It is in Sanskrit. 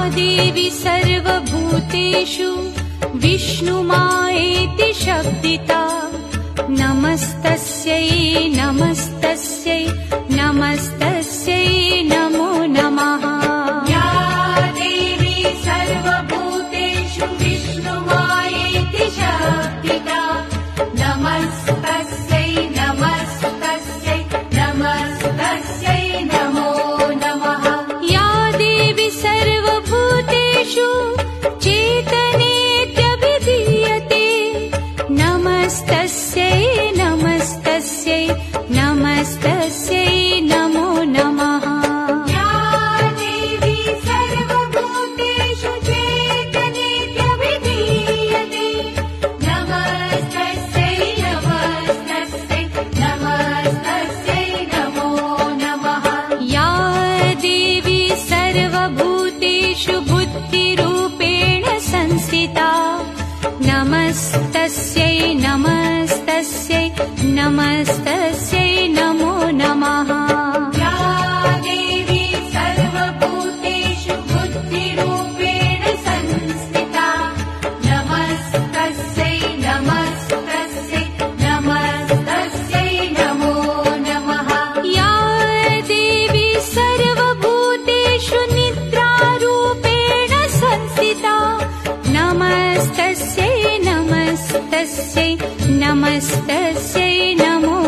देवी सर्वभूतेषु विष्णुमायेति शब्दिता नमस्तस्यै नमस्तस्यै नमस्तस्यै नमो नमः। या देवी सर्वभूतेषु विष्णुमायेति शब्दिता नमस्तस्यै नमस्तस्यै नमस्तस्यै नमो नमः। या देवी सर्वभूतेषु चेतनेत्यभिधीयते नमस्तस्यै नमस्तस्यै नमस्तस्यै नमो नमः। या देवी सर्वभूतेषु चेतनेत्यभिधीयते नमस्तस्यै नमस्तस्यै नमस्तस्यै नमो नमः। या देवी सर्वभूतेषु बुद्धिरूपेण संस्थिता नमस्तस्यै नमस्तस्यै नमस्तस्यै नमो नमः। या देवी सर्वभूतेषु बुद्धिरूपेण संस्थिता नमस्तस्यै नमस्तस्यै नमस्तस्यै नमो नमः। या देवी सर्वभूतेषु निद्रारूपेण संस्थिता नमस्तस्यै नमस्तस्यै नमस्तस्यै नमो